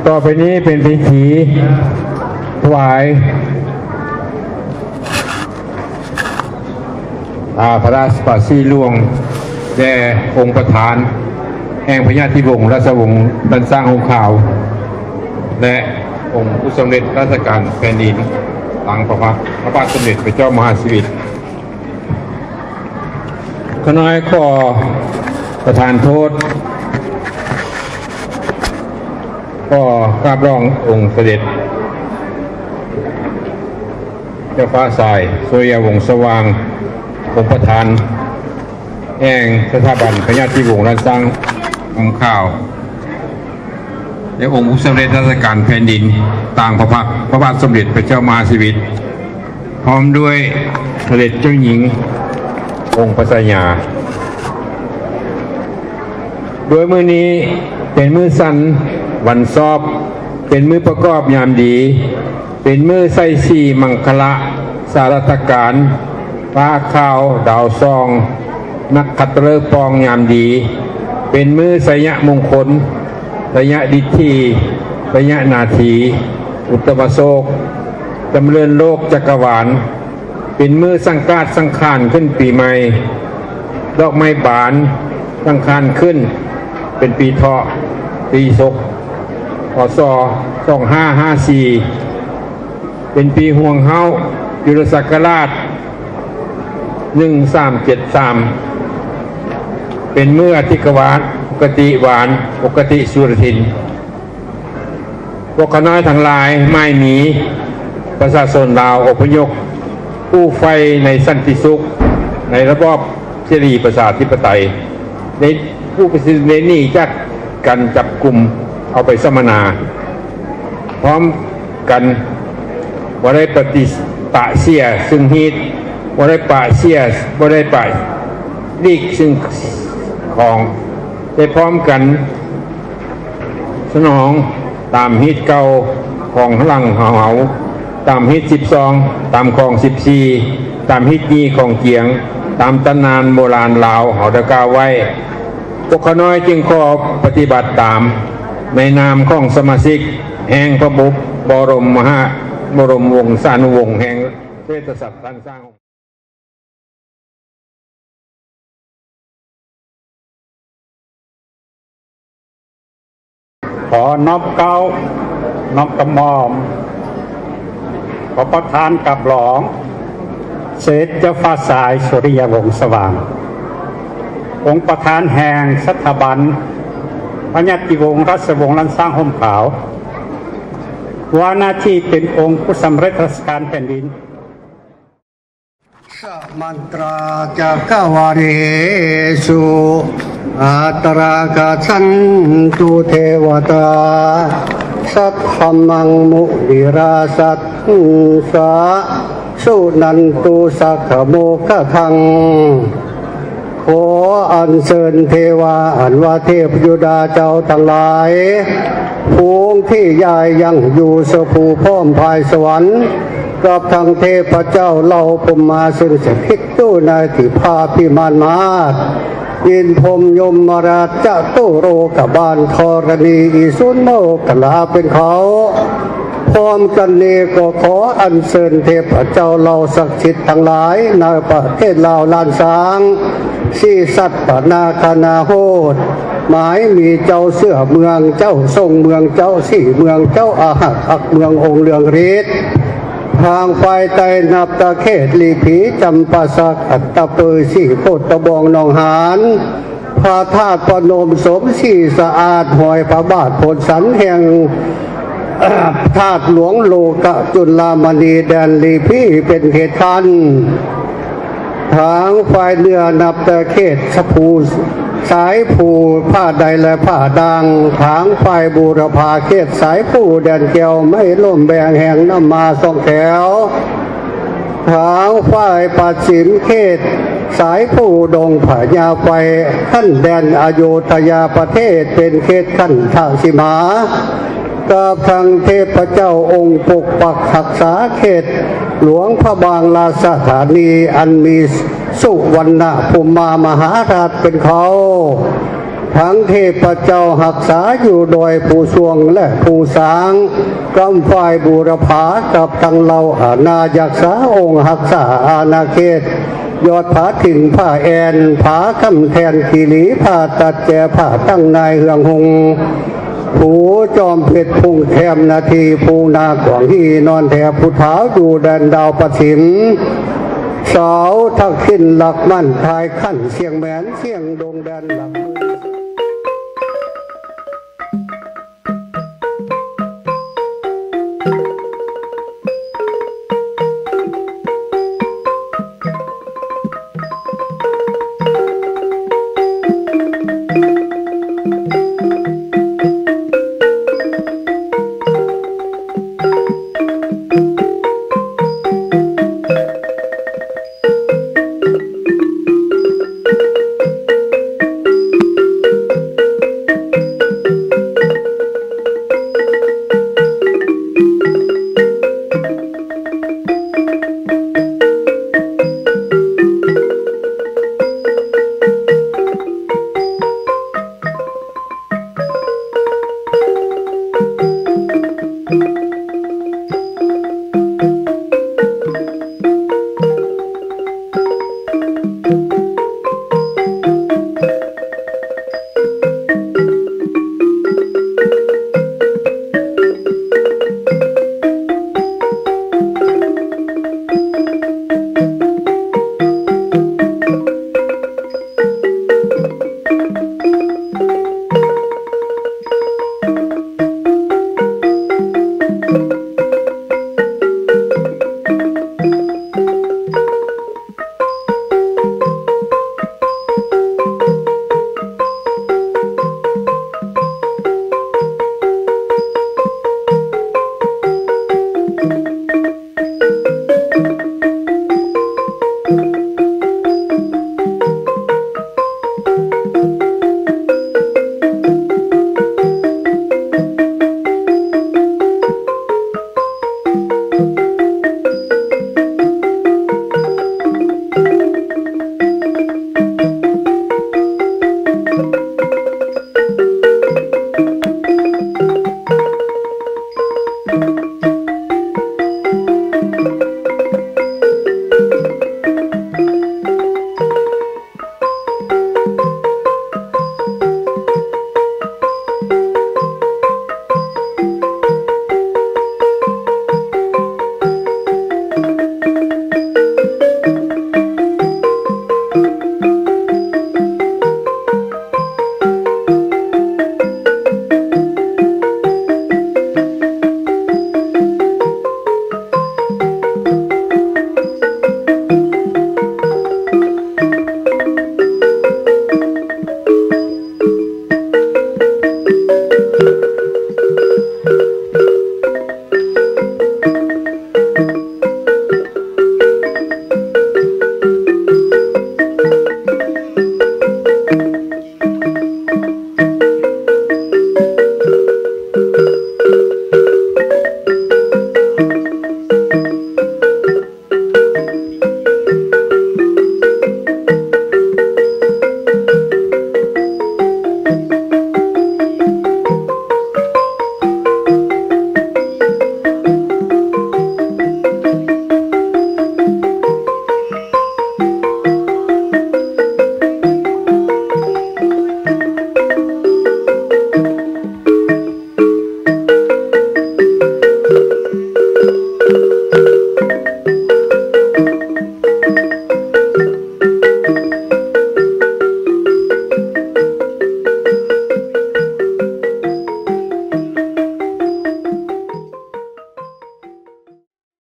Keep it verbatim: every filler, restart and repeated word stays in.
ต่อไปนี้เป็นพิธีถวายพระราชปาสีหลวงแด่องค์ประธานแห่งพญาธิวงศ์ราชวงศ์ดันสร้างหงขาวและองค์ผู้สมเด็จราชการแผ่นดินหลังพระพักตร์พระบาทสมเด็จพระเจ้ามหาชีวิตขน้อยขอประธานโทษก็กราบร้ององค์เสด็จเจ้าฟ้าสายสุริยวงศ์สว่างองค์ประธานแห่งสถาบันพญาธิวงศ์รันสร้างหงขาวและองค์ผู้สมเด็จราชการแผ่นดินต่างพระพักตร์พระบาทสมเด็จพระเจ้ามหาชีวิตพร้อมด้วยเสด็จเจ้าหญิงองค์พระสยาโดยมื้อนี้เป็นมื้อสันวันสอบเป็นมื้อประกอบยามดีเป็นมื้อใส่สีมังคละสารัตการฟ้าขาวดาวซองนักขัตฤกษ์ปองยามดีเป็นมื้อไสยมงคลไสยดิทธิไสยนาทีอุตตมโศกดำเนินโลกจักรวาลเป็นมื้อสังกาตสังขารขึ้นปีใหม่ดอกไม้บานสังขารขึ้นเป็นปีเถาะปีศกพ.ศ. สองพันห้าร้อยห้าสิบสี่เป็นปีห่วงเฮายุรศักราชหนึ่งพันสามร้อยเจ็ดสิบสามเป็นเมื่อทิกวาดปกติหวานปกติสุรทินพวกขน้อยทั้งหลายไม่มีประชาชนลาวอพยพผู้ไฟในสันติสุขในระบอบเสรีประชาธิปไตยในผู้ประสิทธิ์ในนี่จัดกันจับกลุ่มเอาไปสัมมนาพร้อมกันว่าได้ปฏิปะเสียซึ่งฮีตว่าได้ปะเสียว่าได้ปะลีกซึ่งของได้พร้อมกันสนองตามฮีตเก่าของพลังเหาเหาตามฮีตสิบสองตามของสิบสี่ตามฮีตนี้ของเกียงตามตำนานโบราณลาวเขาตะกาไว้พวกขน้อยจึงขอปฏิบัติตามในนามของสมาชิกแห่งพระบุบรมมหาบรมวงศานุวงศ์แห่งเศรษฐศาสตร์สร้างขอนอบเก้าน้อมกระหม่อมขอประทานกับหลองเสด็จเจ้าฟ้าสายสุริยวงศ์สว่างองค์ประธานแห่งสถาบันพญาธิวงศ์ราชวงศ์รันสร้างห่มขาวว่าหน้าที่เป็นองค์ผู้สำเร็จราชการแผ่นดินสัมมันตราจักวาเรสุอัตรากาชันตุเทวตาสัทธมังมุนิราสัตสะสุนันตุสักขโมกขทังขออัญเชิญเทวาอันว่าเทพยุดาเจ้าทั้งหลายภูงที่ยายยังอยู่สภูพ้อมภายสวรรค์กับทางเทพเจ้าเล่าพมมาซึ่งสถิตตู้ในที่พาพิมานมายินพรมยมมราชตุโรกบาลธรณีอิสุนโมกลาเป็นเขาพร้อมกันนี้ก็ขออัญเชิญเทพเจ้าเหล่าศักดิ์สิทธิ์ทั้งหลายในประเทศลาวลานสางสีสัตปนาคนาโหดหมายมีเจ้าเสื้อเมืองเจ้าทรงเมืองเจ้าสี่เมืองเจ้าอาหักอักเมืององค์เลืองฤทธิ์ทางไฟไตนับตะเขตลีผีจำปาสักอัตตะเปยสี่โคตตะบองนองหานพระธาตุพนมสมสี่สะอาดหอยพระบาทผลสันแห่งธาตุหลวงโลกะจุลามณีแดนลีพีเป็นเขตคันทางฝ่ายเนื้อนับตะเขตสภูสายผูผ้าใดและผ้าดังทางฝ่ายบูรพาเขตสายผูแดนเกียวไม่ล่มแบงแห่งน้ำมาสองแถวทางฝ่ายปัดสิมเขตสายผูดงผาญาไฟขั้นแดนอโยธยาประเทศเป็นเขตขั้นทางสิมากับทางเทพเจ้าองค์ปกปักรักษาเขตหลวงพระบางราชธานีอันมีสุวรรณภูมิมามหาราชเป็นเขาทั้งเทพเจ้าหักษาอยู่โดยผู้ทรวงและผู้สางกำฝ่ายบูรพากับทั้งเราอาณายักษาองค์หักษาอาณาเขตยอดผาถิ่นผ้าแอนผาคำแทนกีรีผ้าตัดแจผ้าตั้งนายเฮืองหงผู้จอมเพชรพุ่งแถมนาทีผู้นากว่างที่นอนแถบผู้เท้าอยู่แดนดาวประสิมสาวทักขินหลักมั่นทายขั้นเสียงแหมนเสียงดงแดนหลัก